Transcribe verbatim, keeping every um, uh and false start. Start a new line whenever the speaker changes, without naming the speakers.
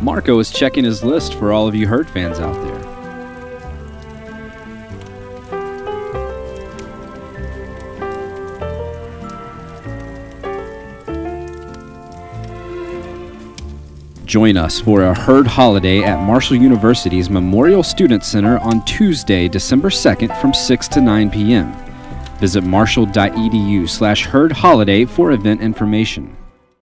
Marco is checking his list for all of you Herd fans out there. Join us for a Herd holiday at Marshall University's Memorial Student Center on Tuesday, December second from six to nine p m Visit marshall dot e d u slash herd holiday for event information.